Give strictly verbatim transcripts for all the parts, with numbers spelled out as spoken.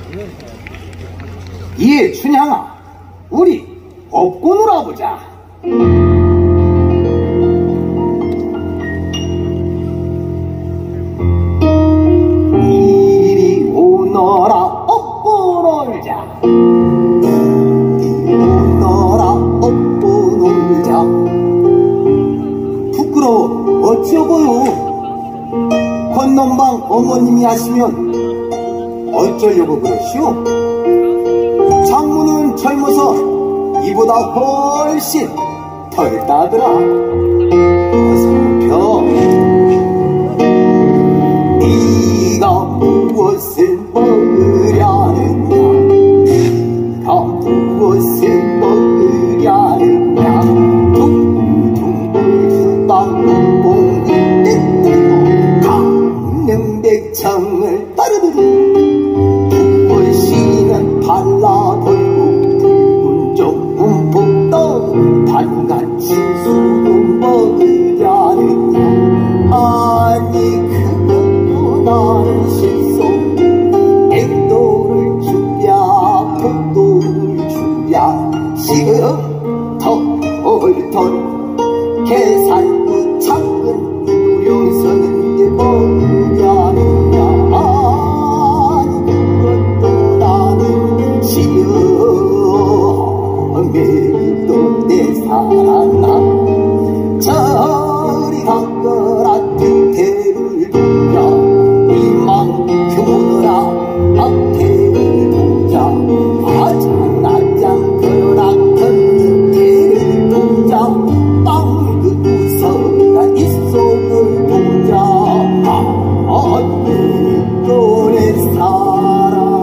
이에 춘향아, 우리 업고 놀아보자. 이리 오너라 업고 놀자. 이리 오너라 업고 놀자. 부끄러워 어찌여고요. 건넌방 어머님이 하시면 어쩌려고 그러시오? 장모는 젊어서 이보다 훨씬 덜 따더라. 어서 펴. 네가 무엇을 먹으려느냐, 네가 무엇을 먹으려느냐. 둥둥불 수방봉이 떼뜨고 강릉백청을 따르르르 무엇이면 발라돌고 붉은 종 움푹 떠 반간 진수도 먹으려느냐. 아니 그것도 나는 실소. 액도를 주랴 복도를 주랴. 지금 털털 계산도 작은 유령서는 게 먹으려느냐. 아니 그것도 나는 시험에도 내 사랑아. 저리 가거라 뒤태를 보자. 이만큼 오너라 앞태를 보자. 아장아장 걸어라 큰 뒤태를 보자. 빵그 웃어라 이 속을 보자. 아니 너의 사랑아.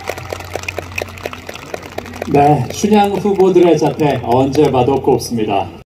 네, 춘향 후보들의 자태 언제 봐도 곱습니다.